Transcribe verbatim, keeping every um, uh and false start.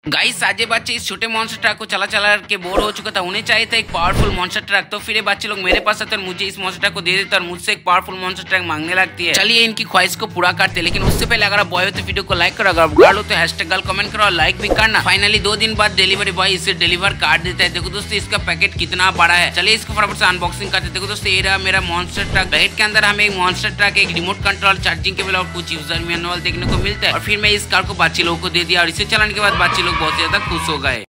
Guys साजे बच्चे इस छोटे मॉन्स्टर ट्रक को चला चला के बोर हो चुका था। उन्हें चाहिए था एक पावरफुल मॉन्स्टर ट्रक। तो फिर ये बच्चे लोग मेरे पास आते और मुझे इस मॉन्स्टर ट्रक को दे देते और मुझसे एक पावरफुल मॉन्स्टर ट्रक मांगने लगती है। चलिए इनकी ख्वाहिश को पूरा करते। लेकिन उससे पहले अगर आप बॉय हो तो वीडियो को लाइक करो, अगर आप गर्ल हो तो हैशटैग गर्ल कमेंट करो और लाइक भी करना। फाइनली दो दिन बाद डिलीवरी बॉय इसे डिलीवर कर देता है। देखो दोस्तों इसका पैकेट कितना बड़ा है। चलिए इसको फटाफट से अनबॉक्सिंग करते। देखो दोस्तों ये रहा मेरा मॉन्स्टर ट्रक। पैकेट के अंदर हमें एक मॉन्स्टर ट्रक, एक रिमोट कंट्रोल, चार्जिंग केबल और कुछ यूजर मैनुअल देखने को मिलता है। और फिर मैं इस कार को बच्चे लोगों को दे दिया और इसे चलाने के बाद बच्चे लोग बहुत ज्यादा खुश हो गए।